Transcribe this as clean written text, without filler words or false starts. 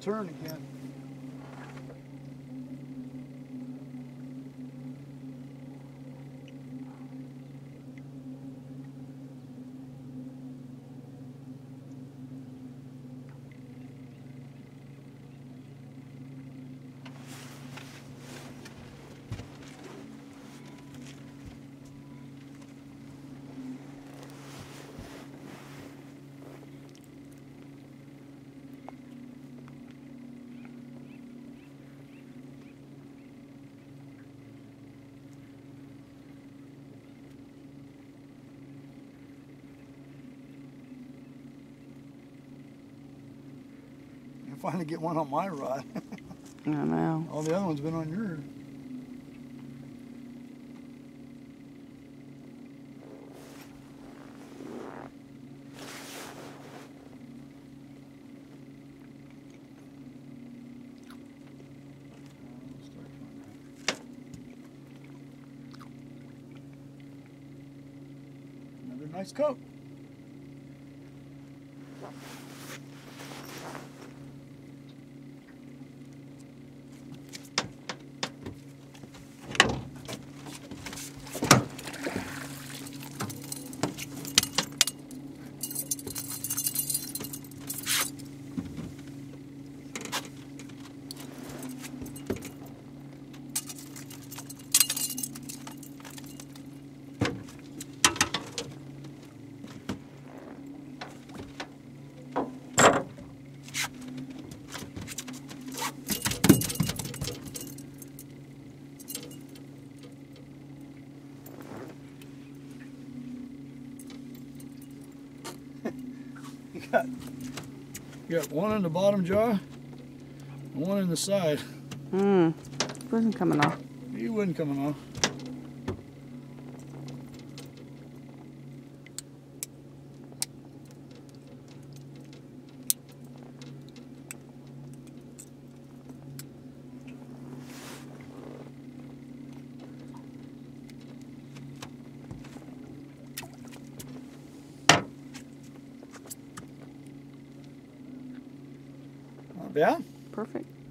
turn again. Finally get one on my rod. I know. All the other ones been on yours. Another nice coat. You got one in the bottom jaw and one in the side. Wasn't coming off. He wasn't coming off. Not bad. Perfect.